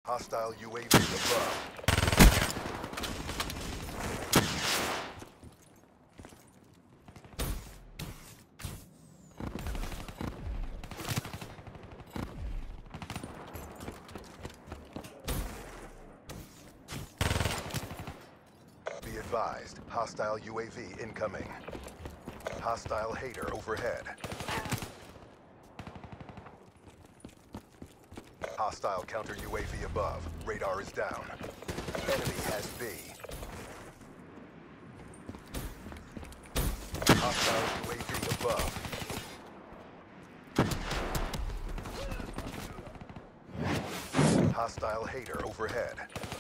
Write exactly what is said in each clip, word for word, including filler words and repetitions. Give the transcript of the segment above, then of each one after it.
Hostile U A V above. Be advised, hostile U A V incoming. Hostile Hater overhead. Hostile counter U A V above. Radar is down. Enemy has B. Hostile U A V above. Hostile Hater overhead.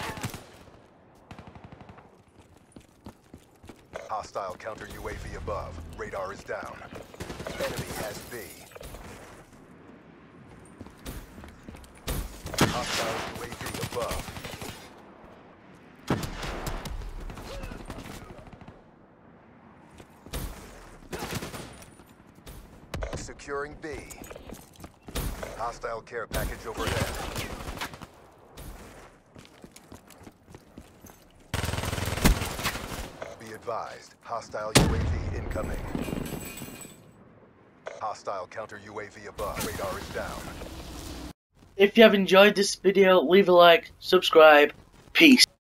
Hostile counter U A V above. Radar is down. Enemy has B. Hostile U A V above. Securing B. Hostile care package overhead. Be advised, hostile U A V incoming. Hostile counter U A V above. Radar is down. If you have enjoyed this video, leave a like, subscribe, peace.